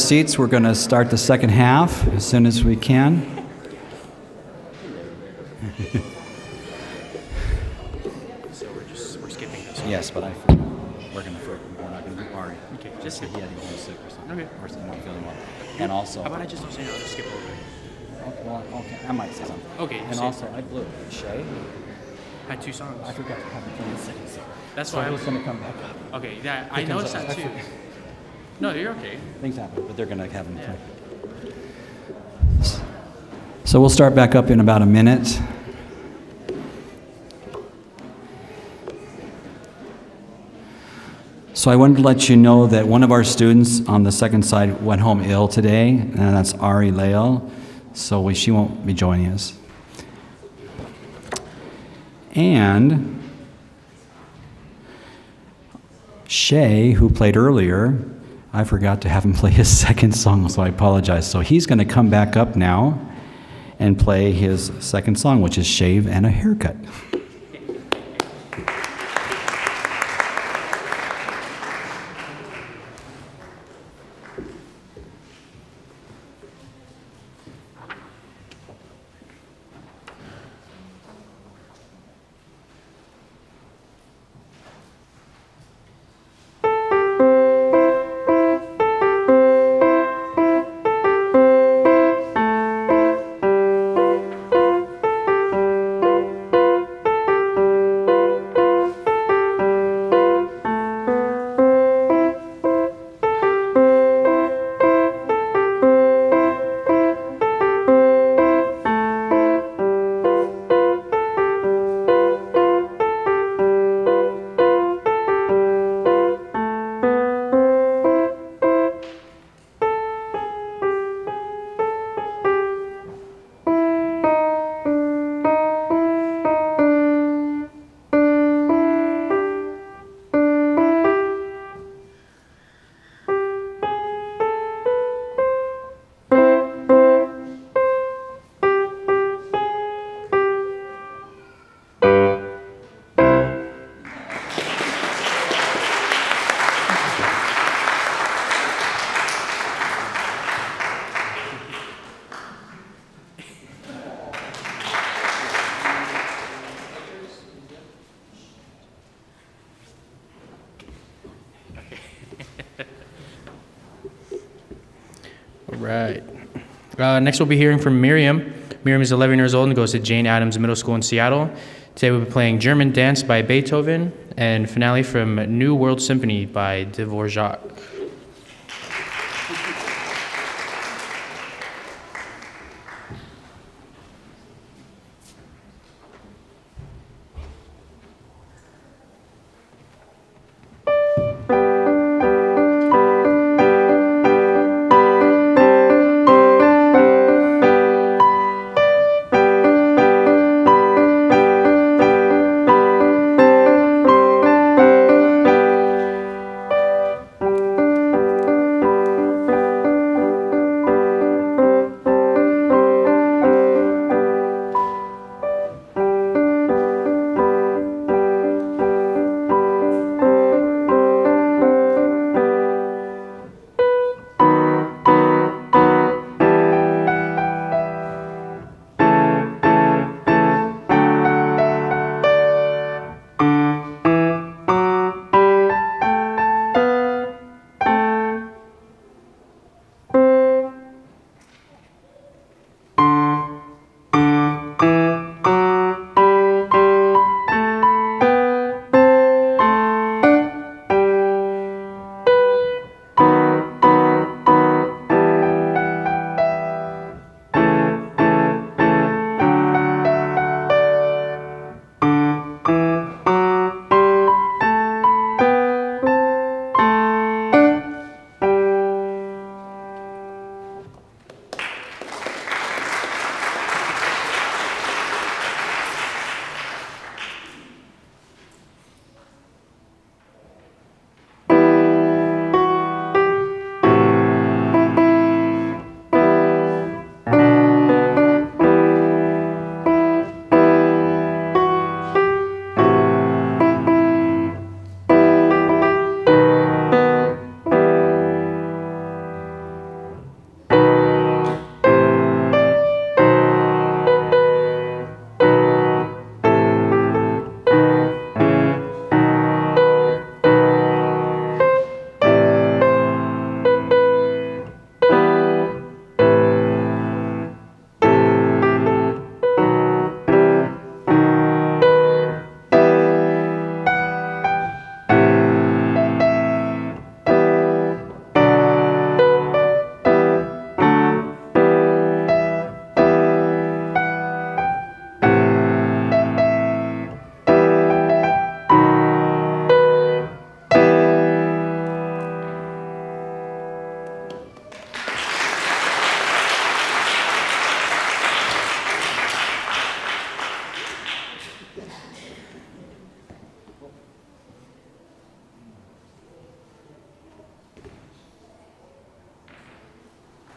seats. We're going to start the second half as soon as we can. So we're skipping this. Yes, but we're not going to do Ari. Okay, just He had to sick or something. Okay. Or something, not feeling well. And also. How about I just don't say no? I'll just skip over it. Okay, well, okay, I might say something. Okay, And say also, I blew Shay. I had 2 songs. I forgot to have him play the second song. That's So why I was going to come back up. Okay, yeah, I noticed that too. No, you're okay. Things happen, but they're going to have him play. So we'll start back up in about a minute. So I wanted to let you know that one of our students on the second side went home ill today, and that's Ari Lael. So she won't be joining us. And Shay, who played earlier, I forgot to have him play his second song, so I apologize. So he's going to come back up now and play his second song, which is Shave and a Haircut. Right. Next, we'll be hearing from Miriam. Miriam is 11 years old and goes to Jane Addams Middle School in Seattle. Today we'll be playing German Dance by Beethoven and finale from New World Symphony by Dvorak.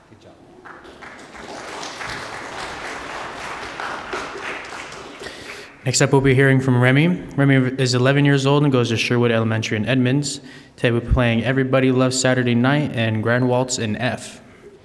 Good job. Next up, we'll be hearing from Remy. Remy is 11 years old and goes to Sherwood Elementary in Edmonds. Today we'll be playing Everybody Loves Saturday Night and Grand Waltz in F.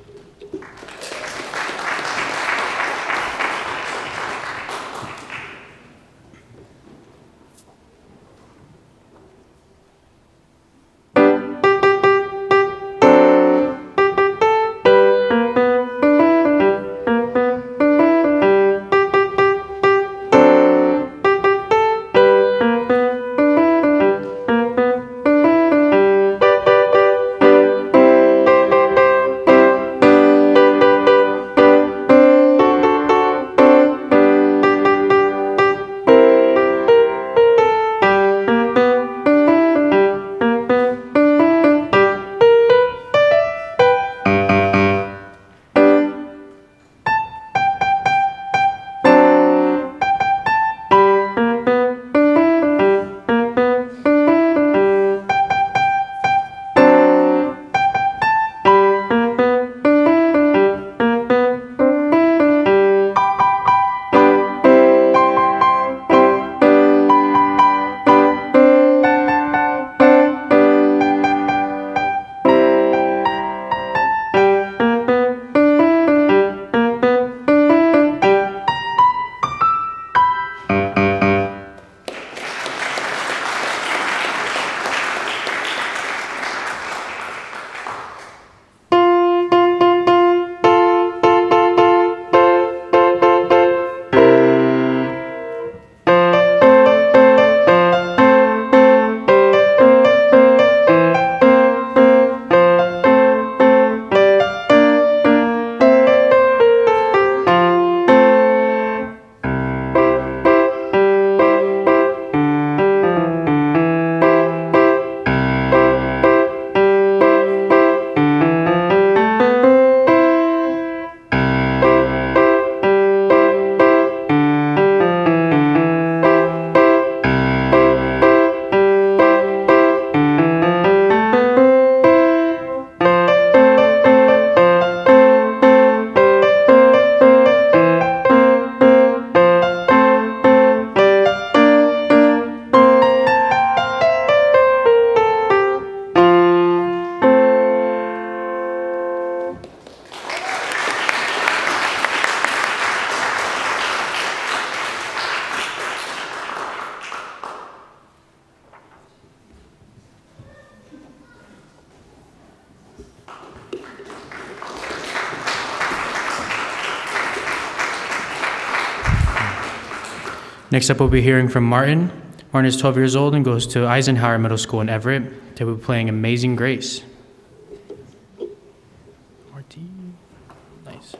Next up, we'll be hearing from Martin. Martin is 12 years old and goes to Eisenhower Middle School in Everett. Today we'll be playing Amazing Grace. Martin. Nice.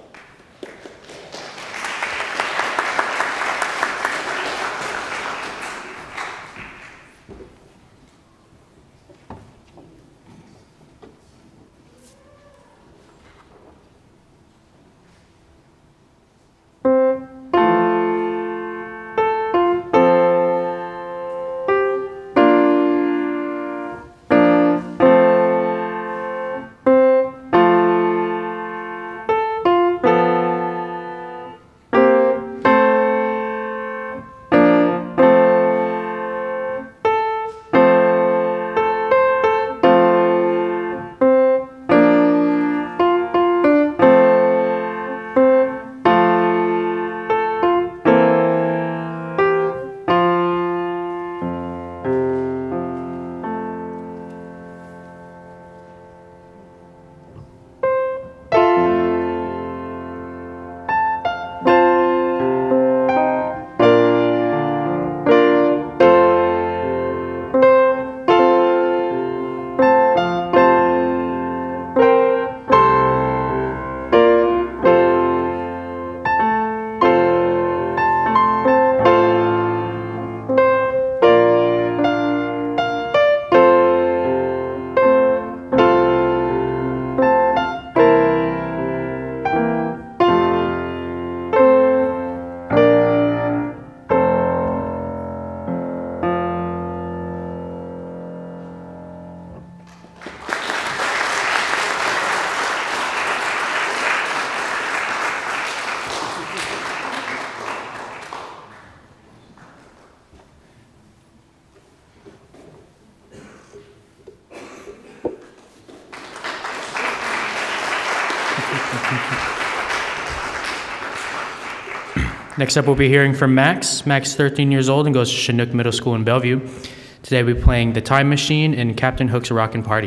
Next up, we'll be hearing from Max. Max, 13 years old and goes to Chinook Middle School in Bellevue. Today we'll be playing The Time Machine and Captain Hook's Rockin' Party.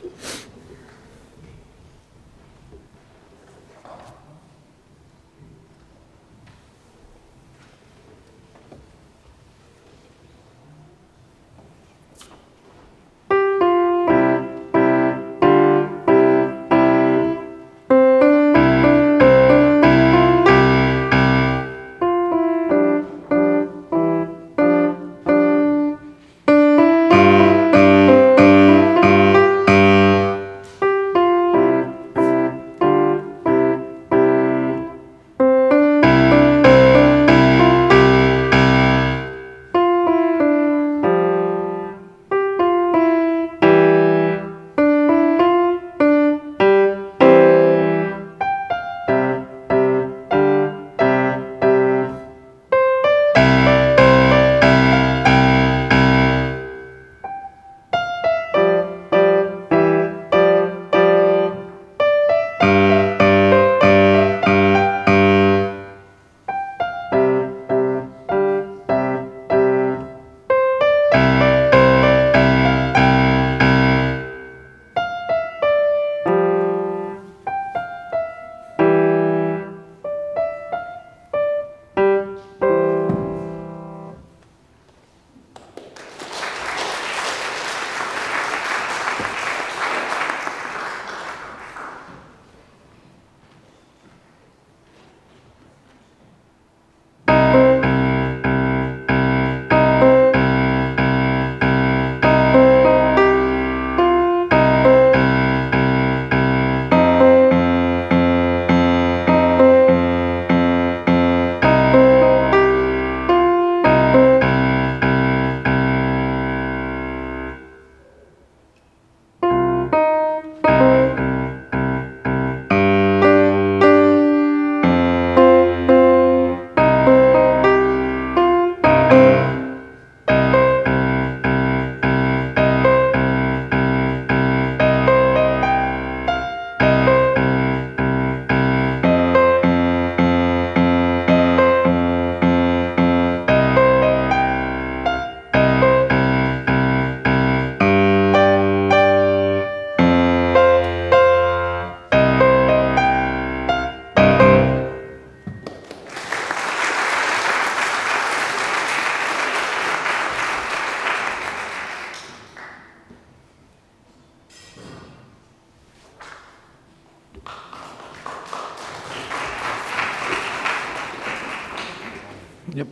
Yep.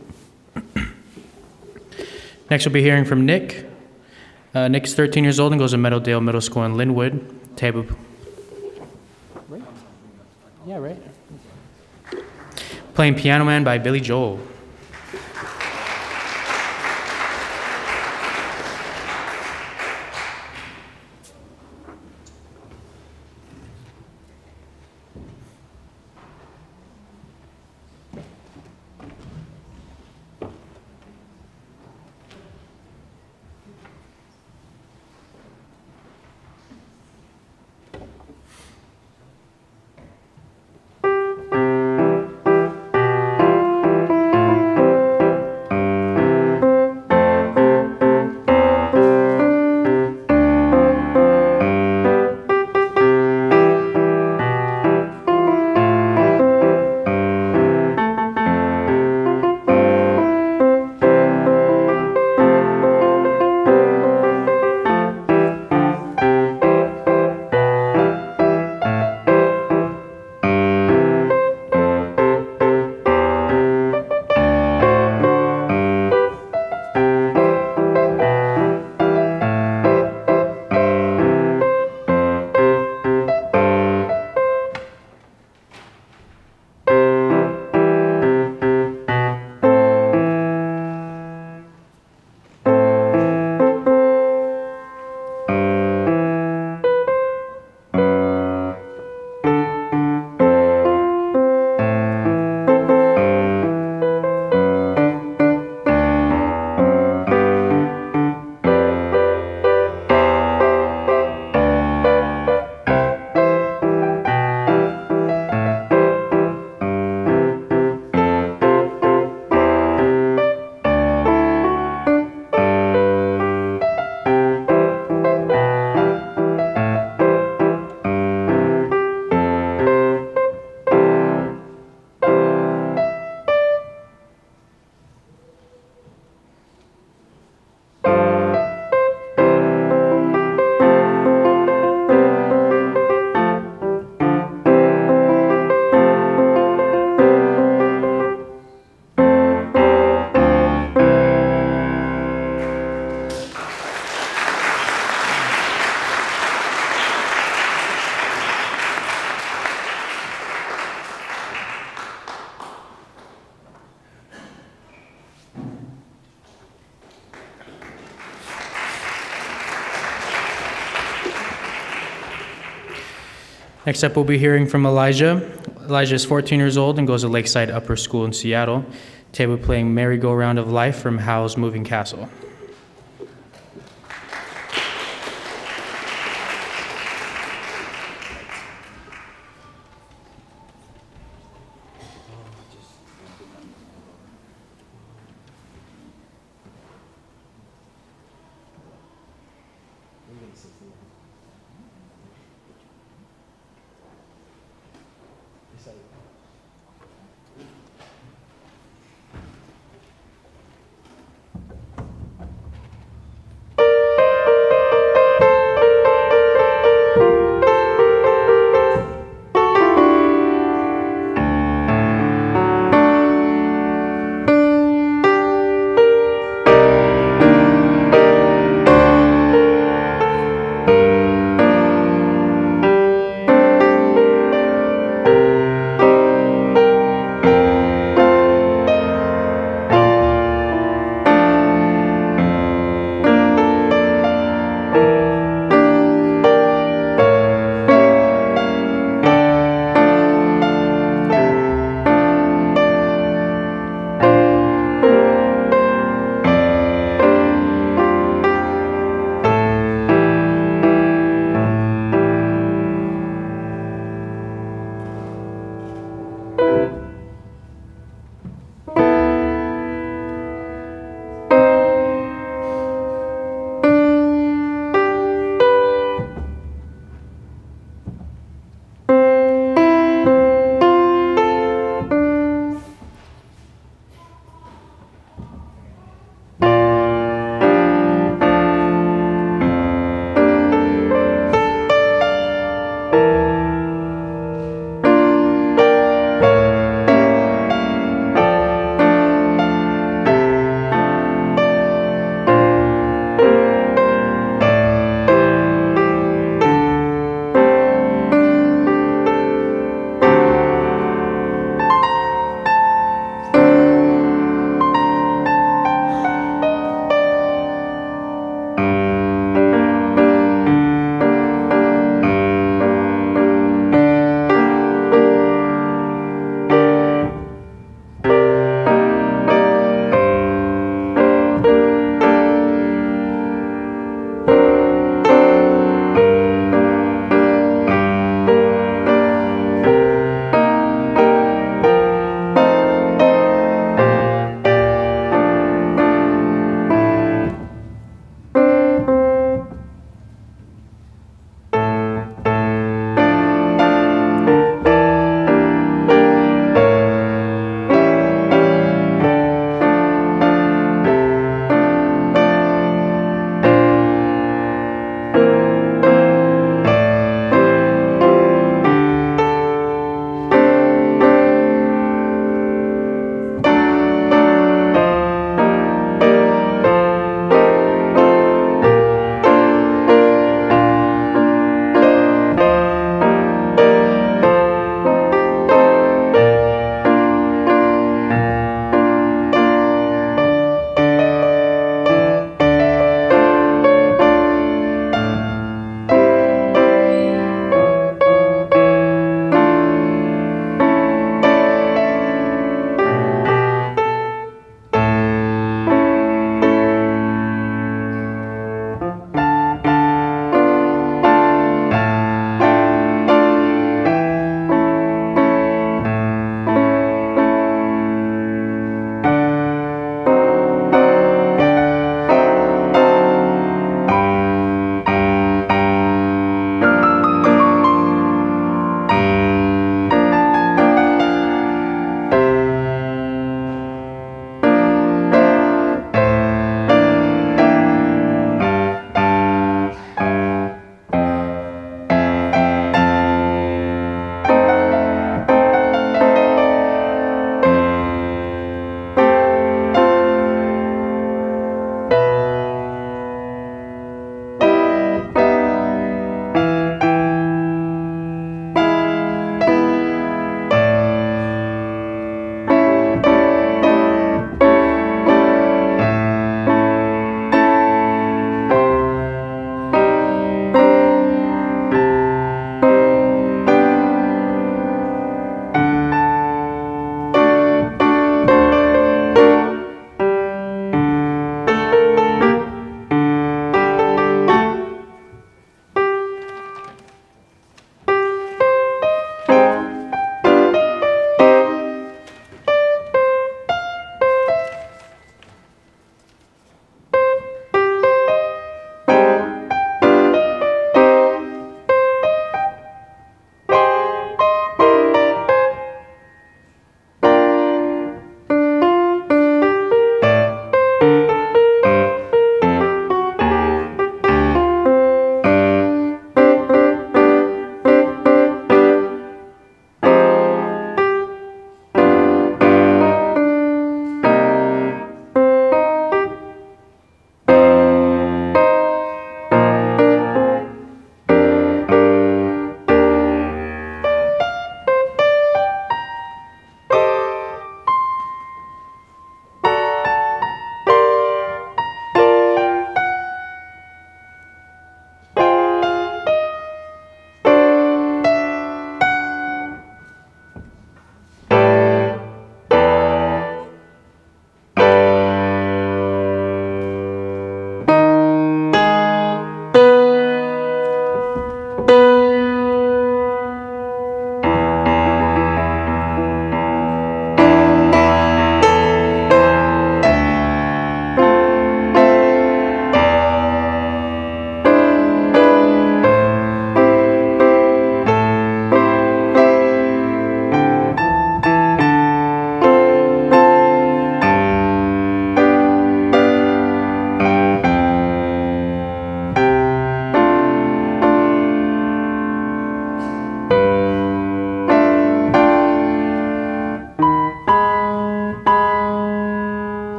Next, we'll be hearing from Nick. Nick's 13 years old and goes to Meadowdale Middle School in Linwood. Table. Right? Yeah, right. Playing Piano Man by Billy Joel. Next up, we'll be hearing from Elijah. Elijah is 14 years old and goes to Lakeside Upper School in Seattle. Today we're playing Merry-Go-Round of Life from Howl's Moving Castle.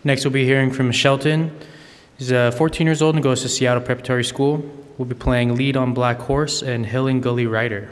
Next, we'll be hearing from Shelton. He's 14 years old and goes to Seattle Preparatory School. We'll be playing Lead on Black Horse and Hill and Gully Rider.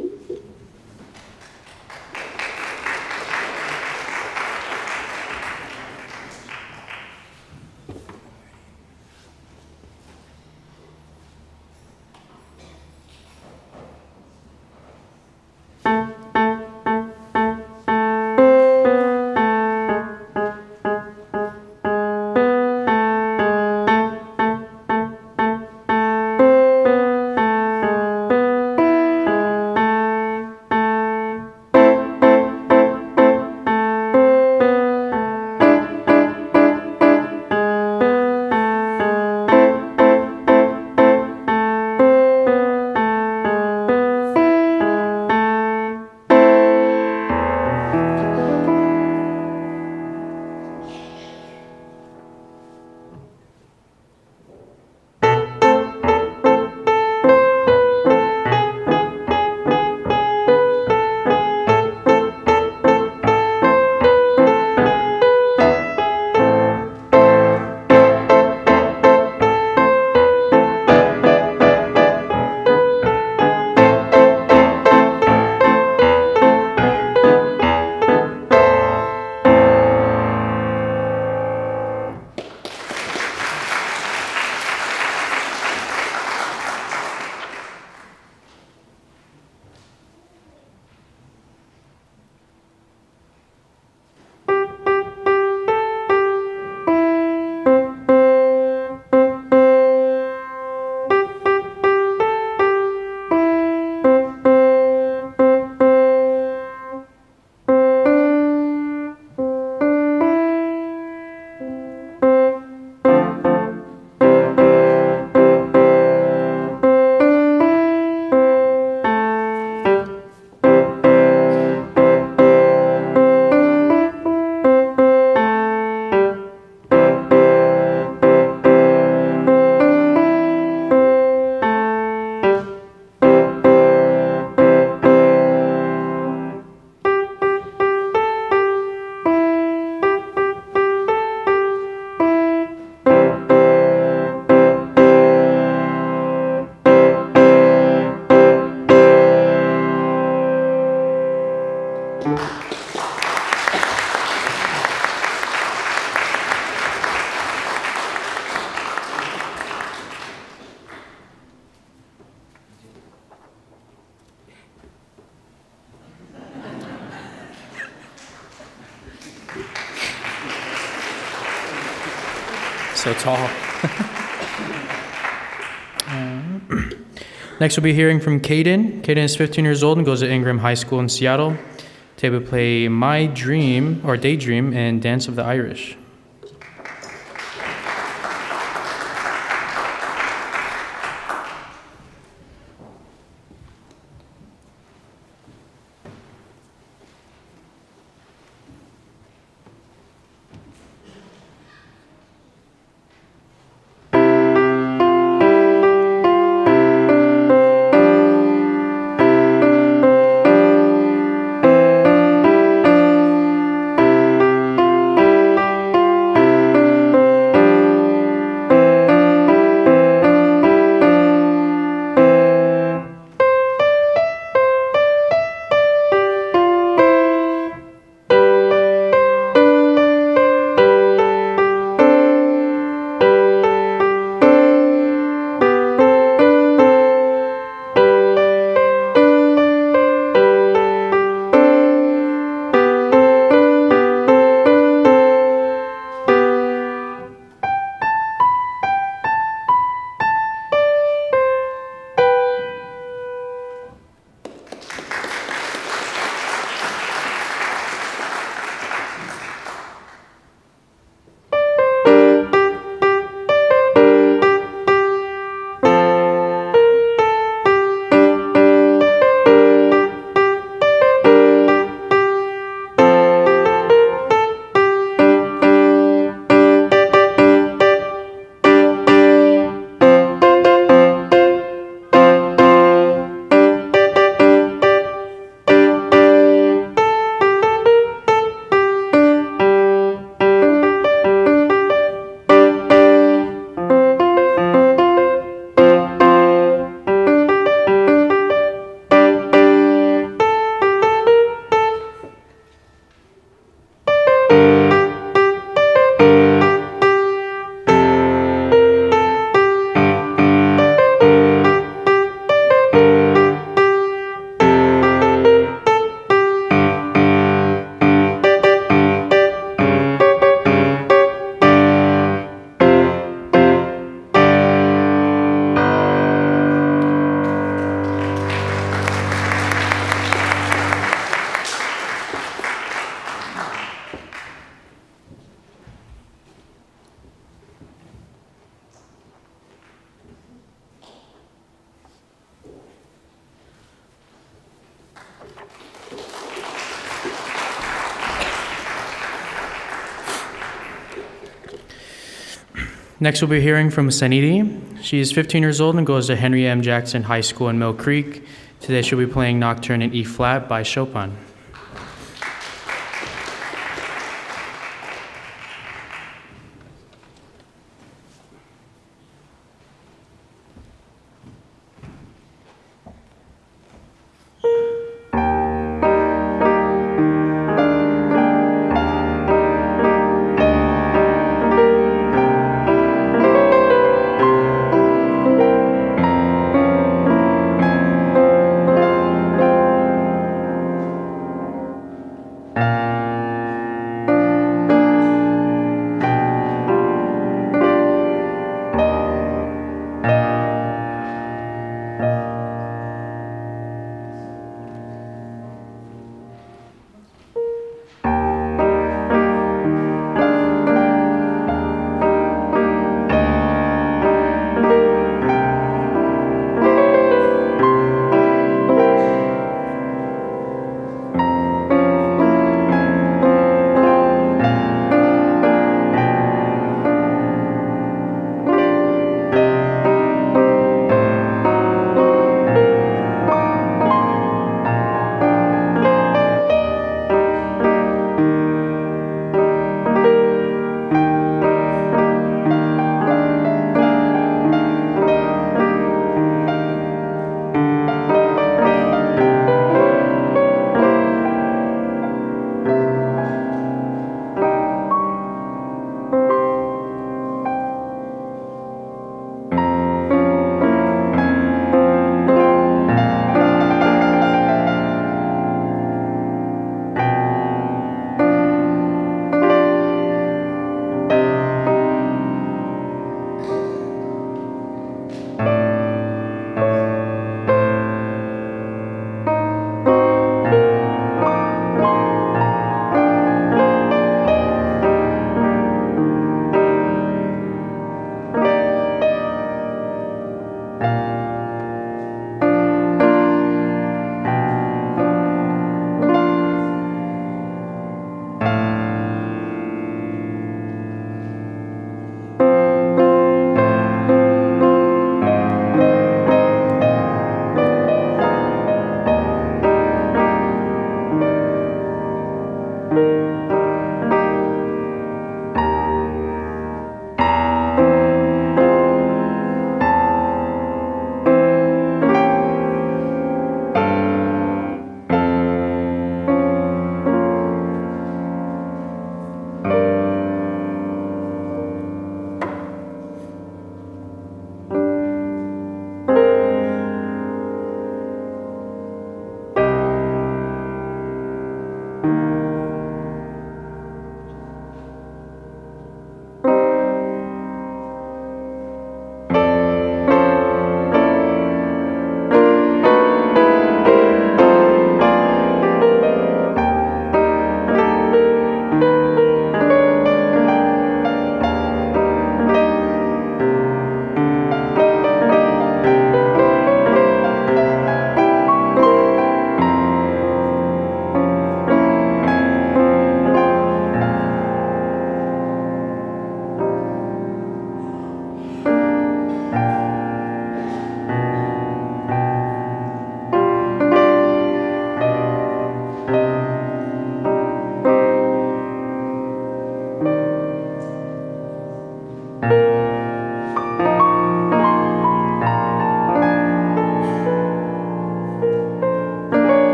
So tall. Next, we'll be hearing from Caden. Caden is 15 years old and goes to Ingram High School in Seattle. Today we play My Dream, or Daydream, and Dance of the Irish. Next, we'll be hearing from Saniti. She is 15 years old and goes to Henry M. Jackson High School in Mill Creek. Today, she'll be playing Nocturne in E-flat by Chopin.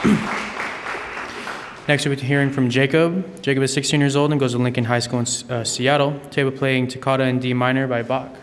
Next, we'll be hearing from Jacob. Jacob is 16 years old and goes to Lincoln High School in Seattle. Today, we're playing Toccata in D minor by Bach.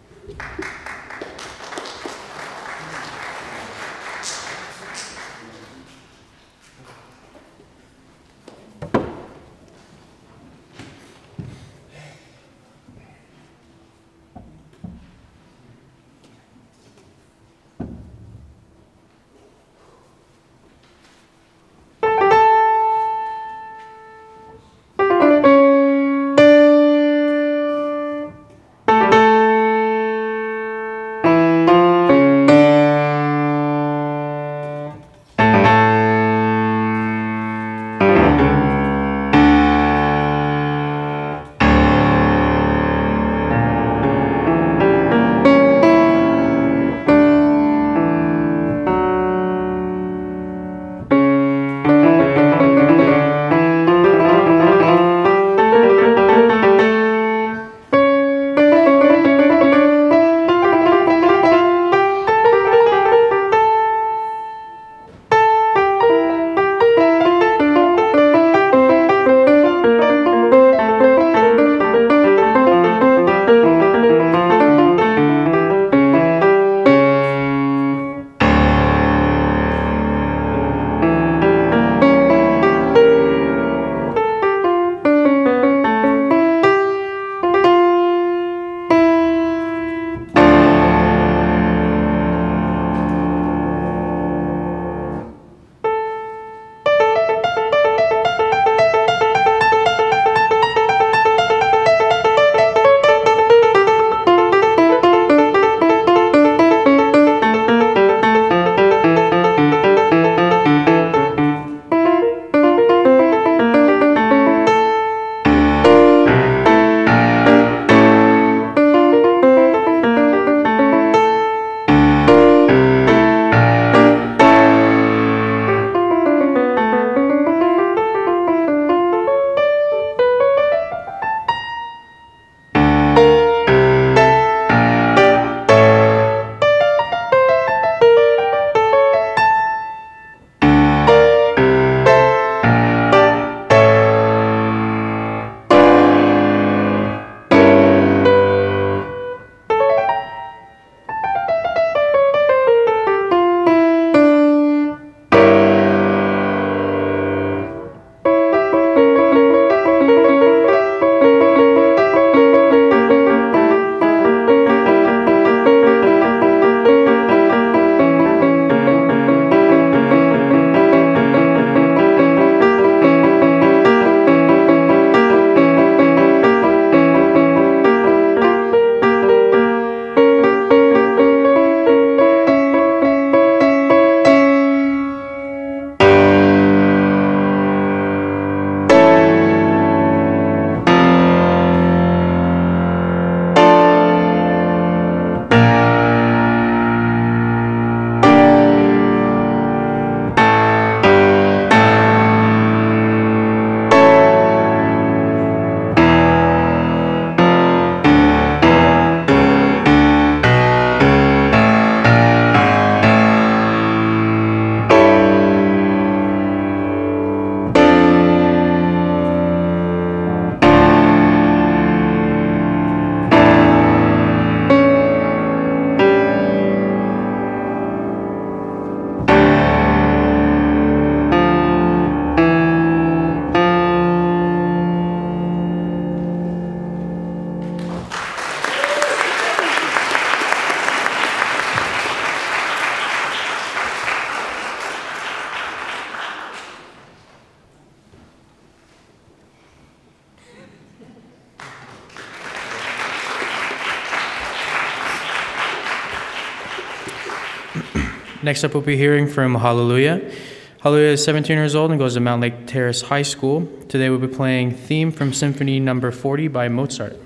Next up, we'll be hearing from Hallelujah. Hallelujah is 17 years old and goes to Mount Lake Terrace High School. Today we'll be playing Theme from Symphony Number 40 by Mozart.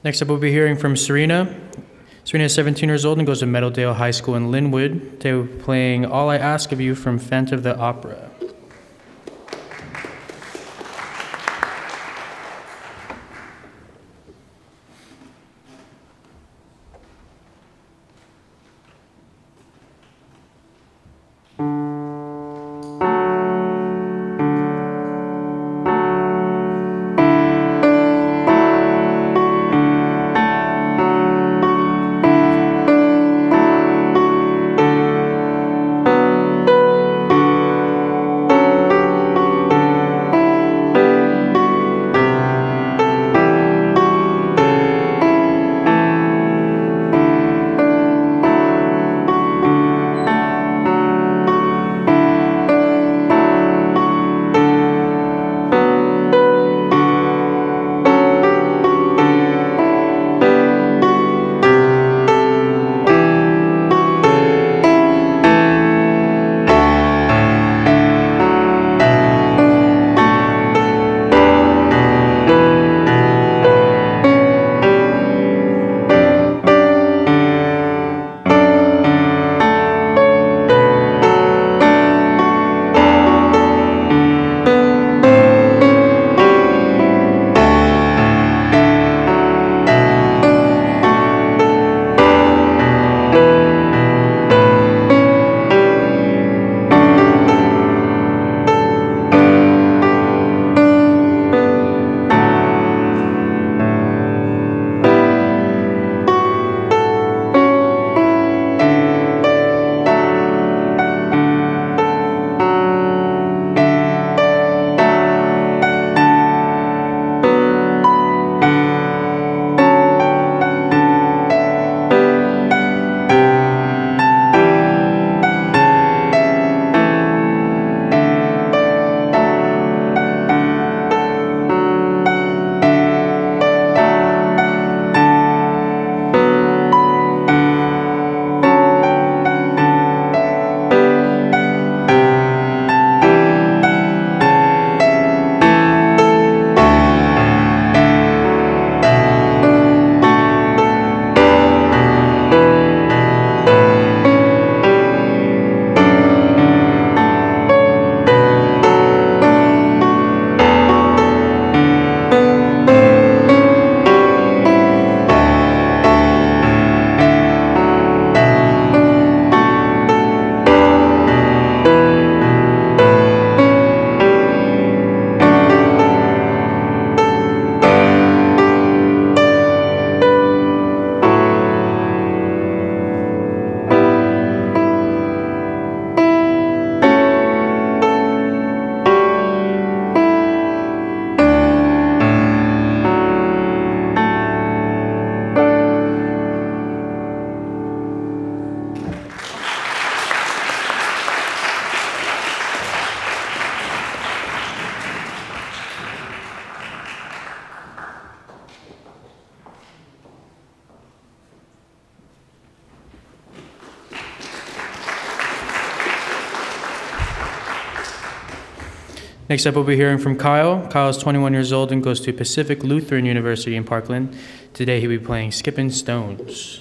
Next up, we'll be hearing from Serena. Serena is 17 years old and goes to Meadowdale High School in Linwood. Today we'll be playing All I Ask of You from Phantom of the Opera. Next up, we'll be hearing from Kyle. Kyle is 21 years old and goes to Pacific Lutheran University in Parkland. Today, he'll be playing Skippin' Stones.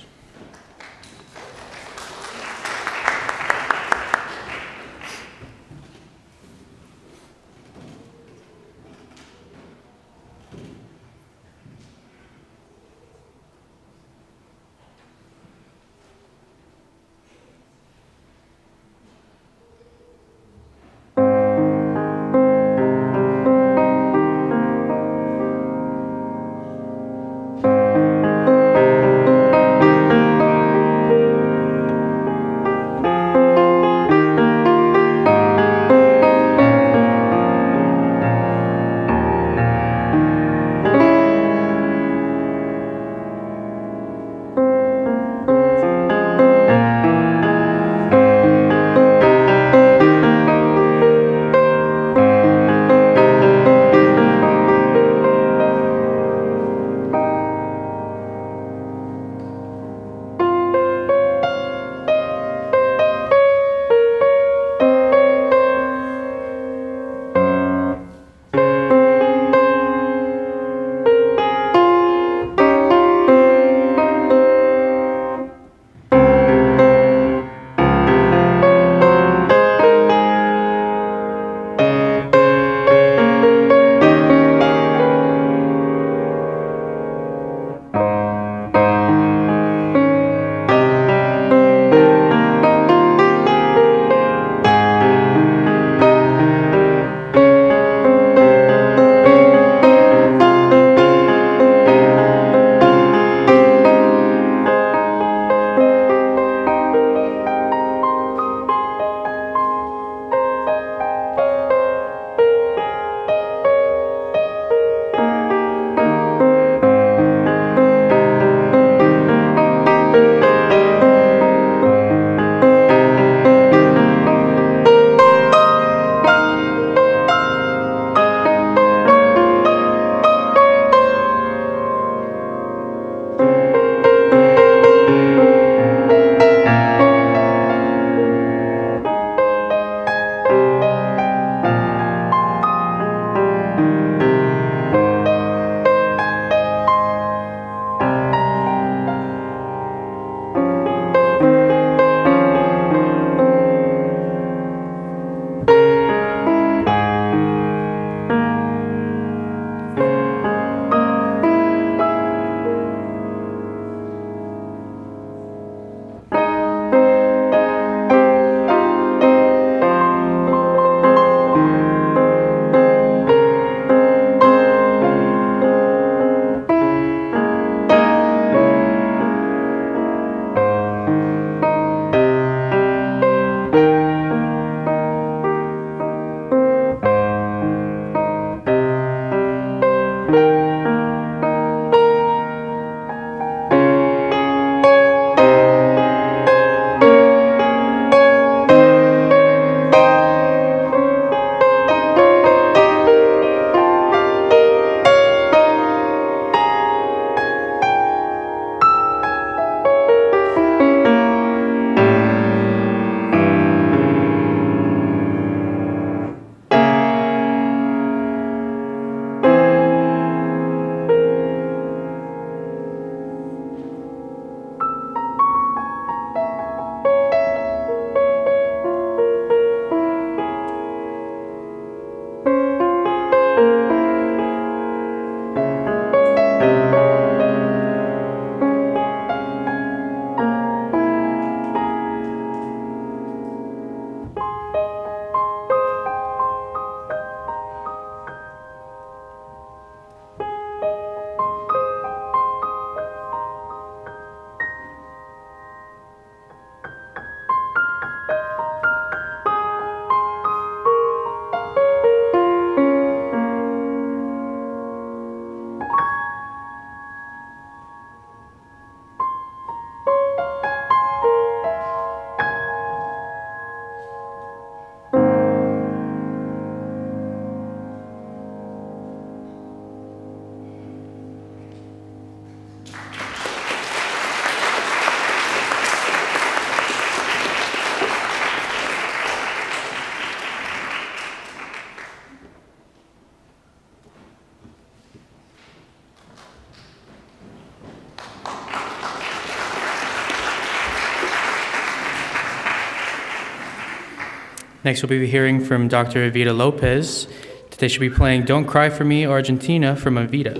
Next, we'll be hearing from Dr. Evita Lopez. They should be playing Don't Cry for Me, Argentina from Evita.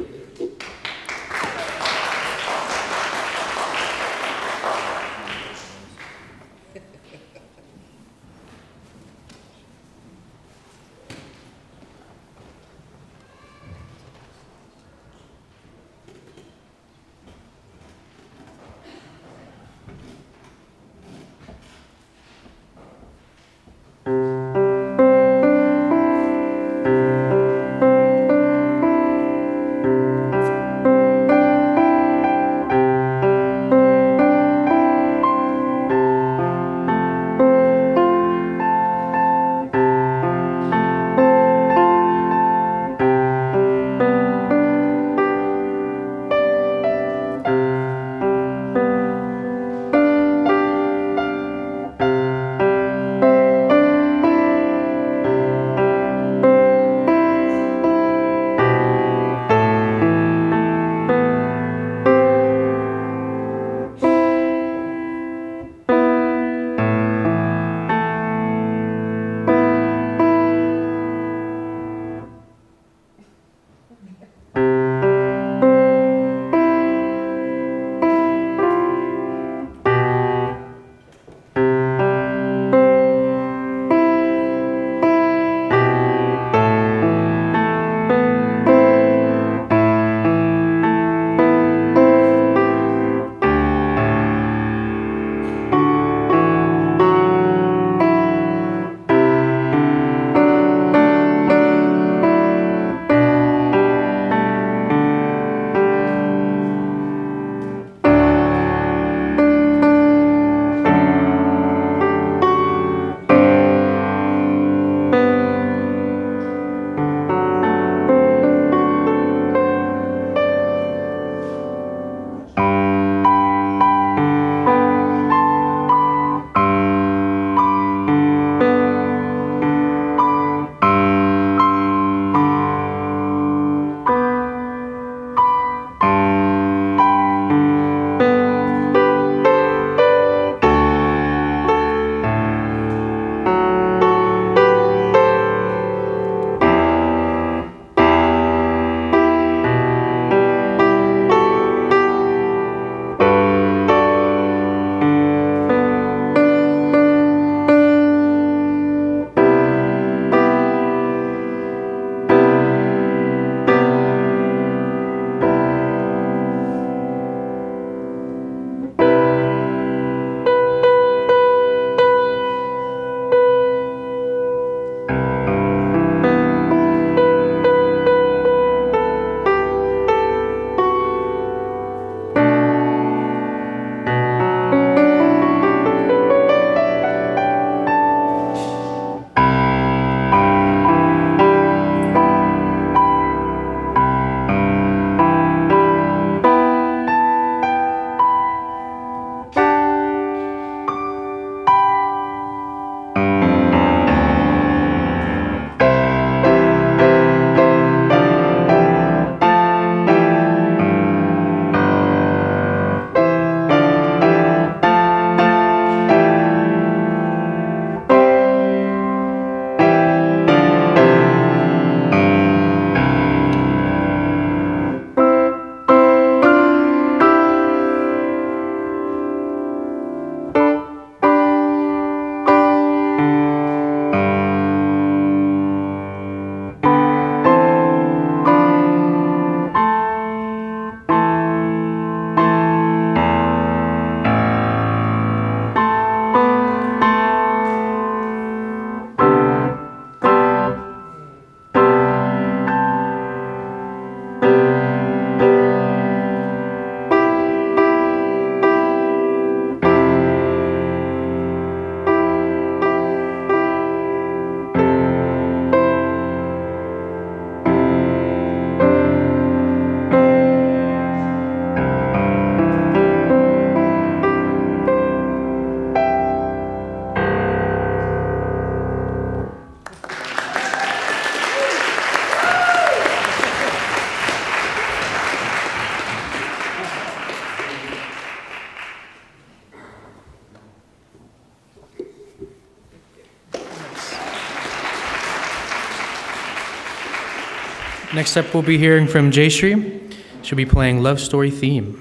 Next up, we'll be hearing from Jayshree. She'll be playing Love Story Theme.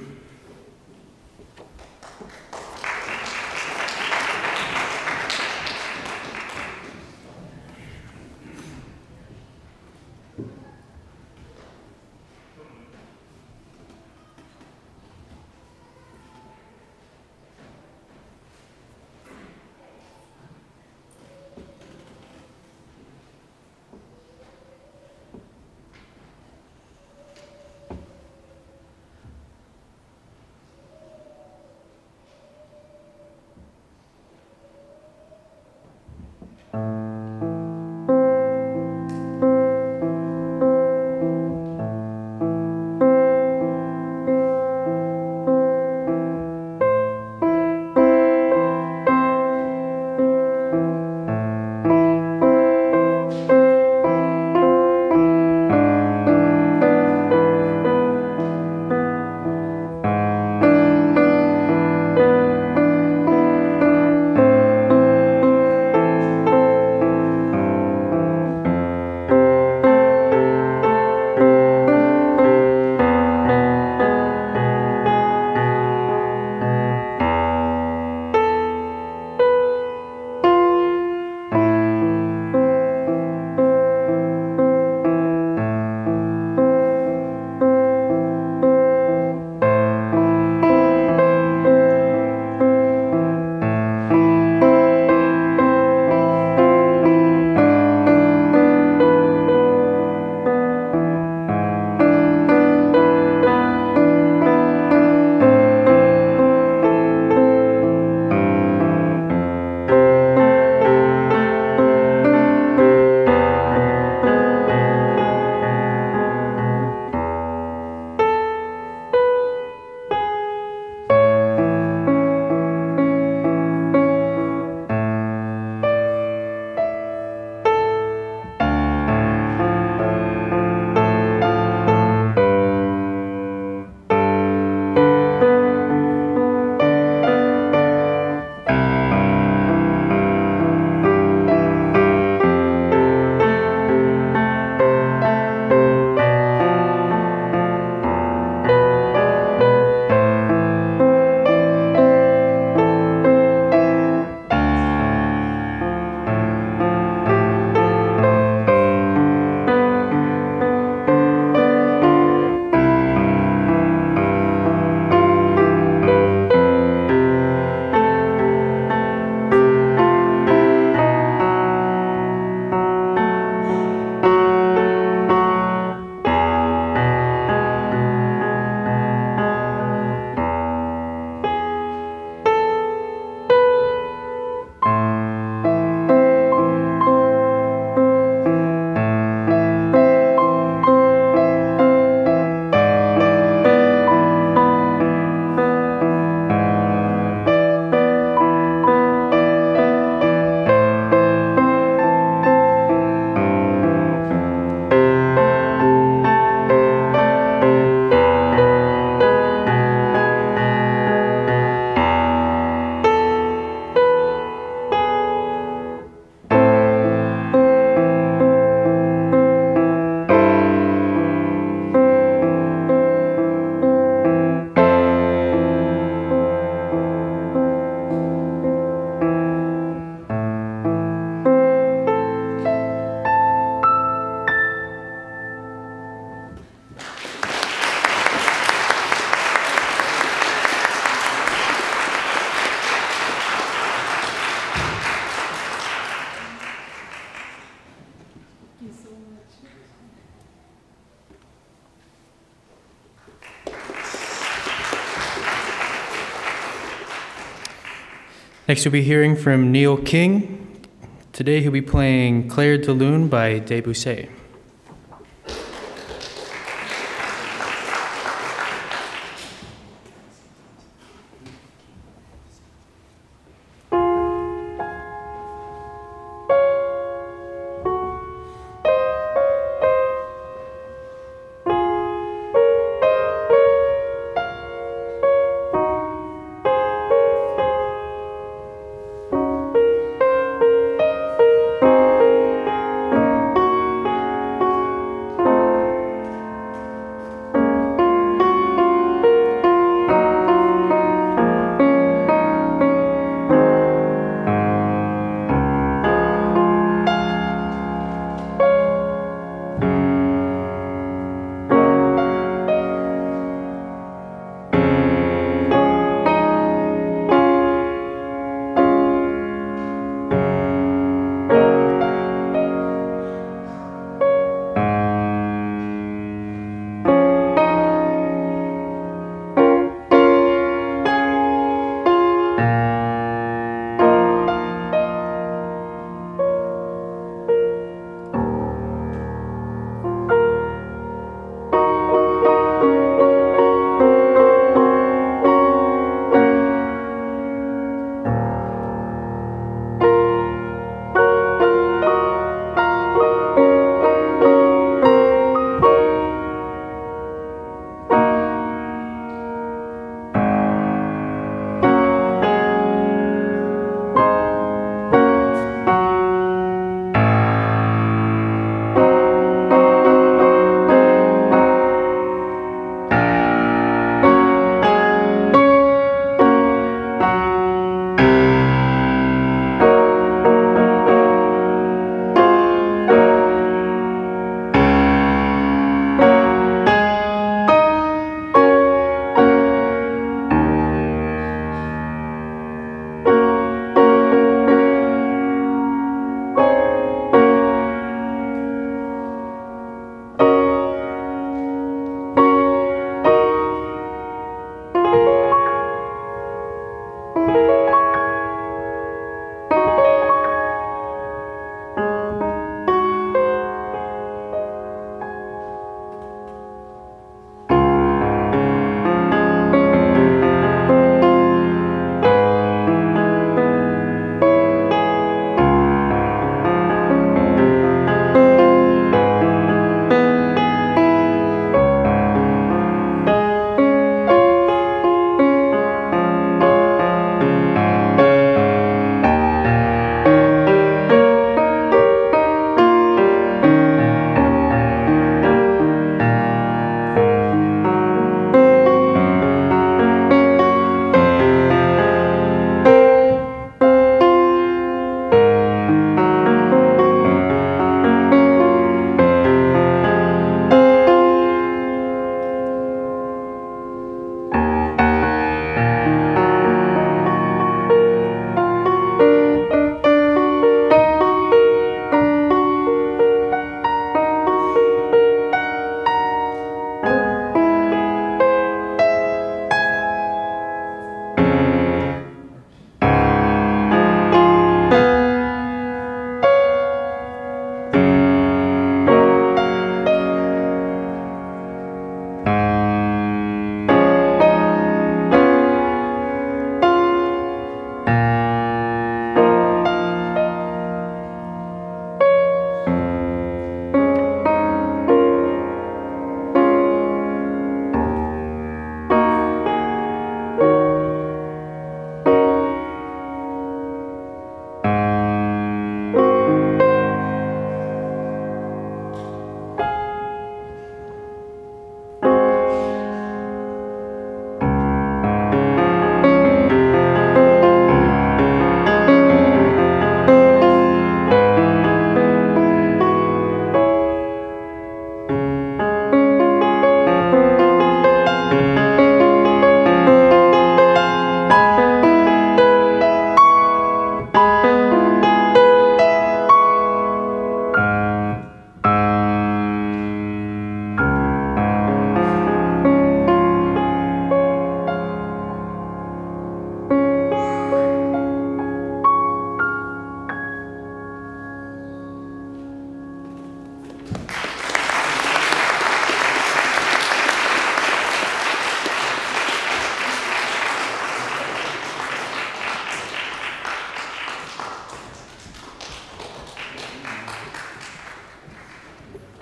Next, we'll be hearing from Neil King. Today, he'll be playing Claire de Lune by Debussy.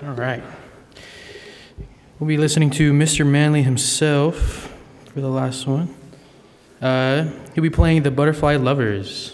All right. We'll be listening to Mr. Manley himself for the last one. He'll be playing The Butterfly Lovers.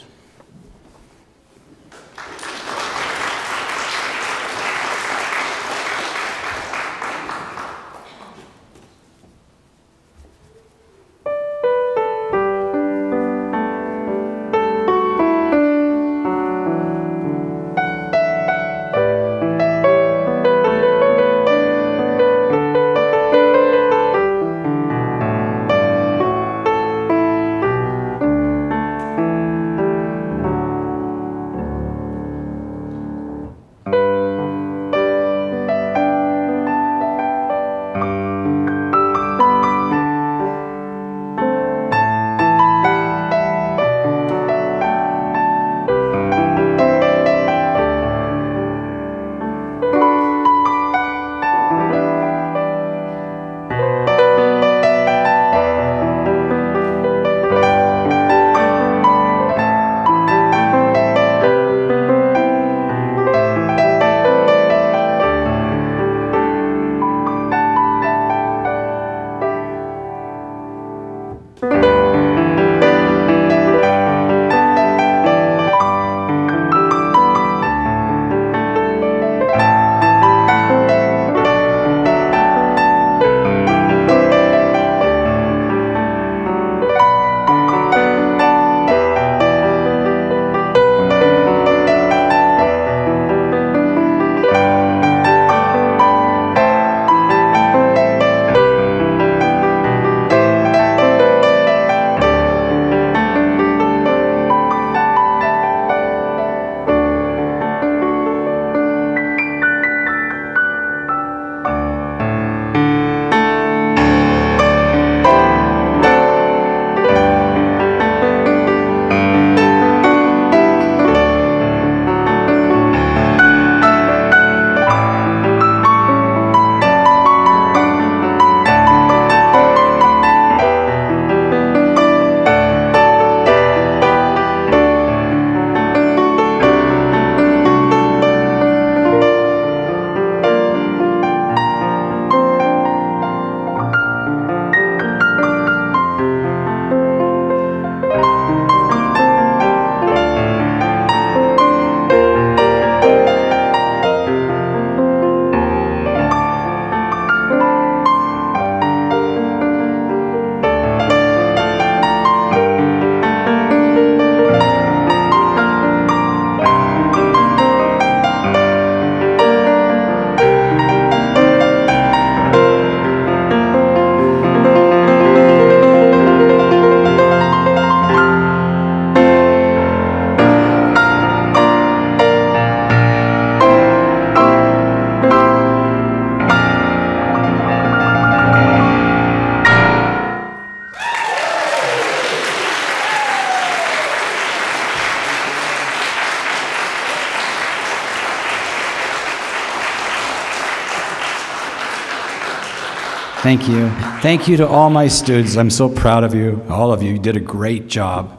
Thank you. Thank you to all my students. I'm so proud of you. All of you did a great job.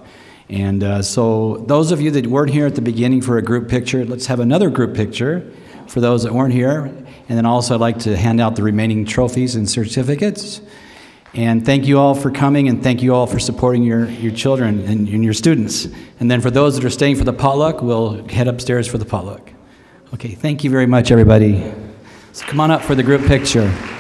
And so those of you that weren't here at the beginning for a group picture, let's have another group picture for those that weren't here. And then also I'd like to hand out the remaining trophies and certificates. And thank you all for coming, and thank you all for supporting your children and your students. And then for those that are staying for the potluck, we'll head upstairs for the potluck. Okay, thank you very much, everybody. So come on up for the group picture.